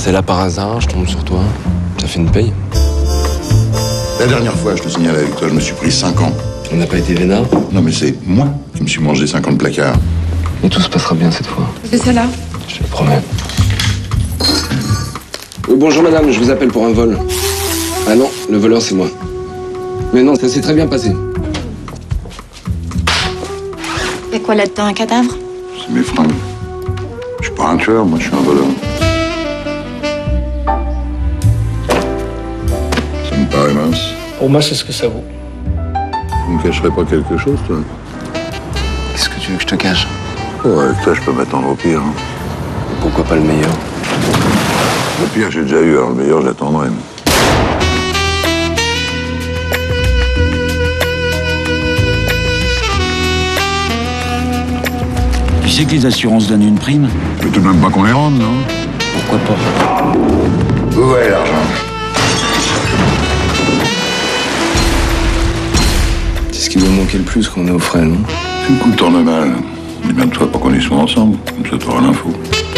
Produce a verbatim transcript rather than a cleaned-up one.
passais là par hasard, je tombe sur toi. Ça fait une paye. La dernière fois, je te signale avec toi, je me suis pris cinq ans. On n'a pas été vénard? Non, mais c'est moi qui me suis mangé cinq ans de placard. Et tout se passera bien cette fois. C'est cela. Je te le promets. Oui, bonjour madame, je vous appelle pour un vol. Ah non, le voleur c'est moi. Mais non, ça s'est très bien passé. Y'a quoi là-dedans, un cadavre? C'est mes fringues. Je suis pas un tueur, moi je suis un voleur. Ça me paraît mince. Pour moi, c'est ce que ça vaut. Tu me cacherais pas quelque chose, toi? Qu'est-ce que tu veux que je te cache? Oh, avec toi, je peux m'attendre au pire. Hein. Pourquoi pas le meilleur? Le pire, j'ai déjà eu, alors le meilleur, j'attendrai. Tu sais que les assurances donnent une prime? Mais tout de même pas qu'on les rende, non? Pourquoi pas? Où est l'argent? C'est ce qui doit manquer le plus quand on est au frais, non? C'est le coup de tournemal. Dis bien de toi pour qu'on y soit ensemble, comme ça t'auras l'info.